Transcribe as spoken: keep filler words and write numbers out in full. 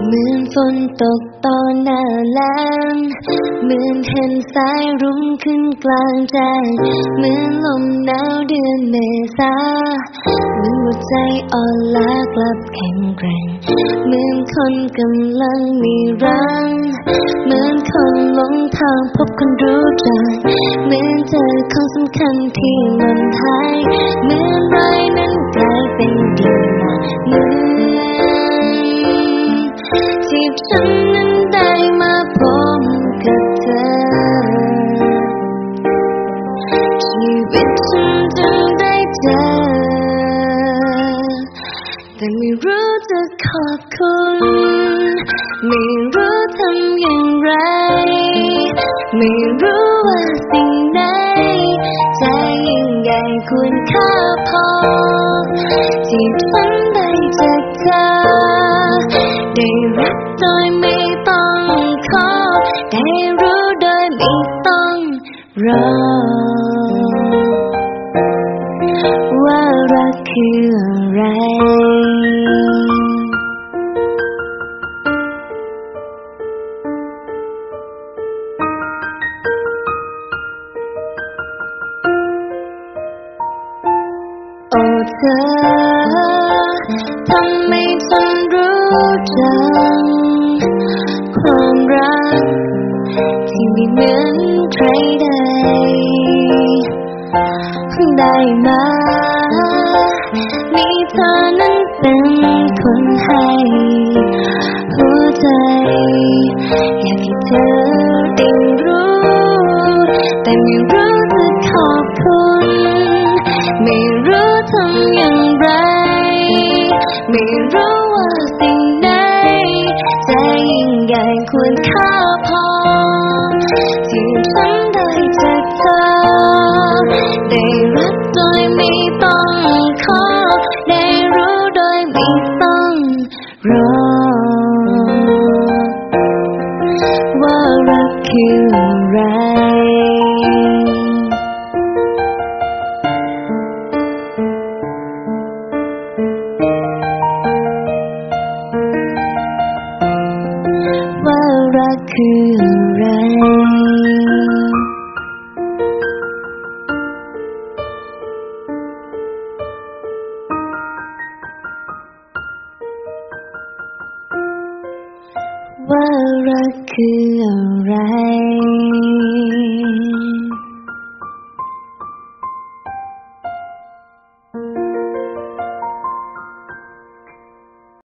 เหมือนฝนตกตอนหน้าแล้งเหมือนเห็นสายรุ้งขึ้นกลางใจเหมือนลมหนาวเดือนเมษาเหมือนหัวใจอ่อนล้ากลับแข็งแกร่งเหมือนคนกำลังมีรังเหมือนคนหลงทางพบคนรู้ใจเหมือนเจอคนสำคัญที่หล่นหายเหมือนรอยนั้นกลายเป็นดินหนักเหมือนที่ฉันนั้นได้มาพบกับเธอชีวิตฉันจึงได้เจอแต่ไม่รู้จะขอบคุณไม่รู้ทำอย่างไรไม่รู้ว่าสิ่งไหนจะยิ่งใหญ่ควรค่าพอที่ฉันได้จากเธอได้รักโดยไม่ต้องขอได้รู้โดยไม่ต้องรอว่ารักคืออะไรโอ้เธอทำให้ฉันรู้จักความรักที่ไม่เหมือนใครใดได้มามีเธอนั้นเป็นคนให้หัวใจอยากให้เธอได้รู้แต่ไม่รู้จะขอบคุณไม่รู้ทำอย่างไรไม่รู้ว่าสิ่งใดจะยิ่งใหญ่ควรค่าพอที่ฉันได้จากเธอได้รักโดยไม่ต้องขอได้รู้โดยไม่ต้องรอว่ารักคืออะไรว่ารักคืออะไรว่ารักคืออะไร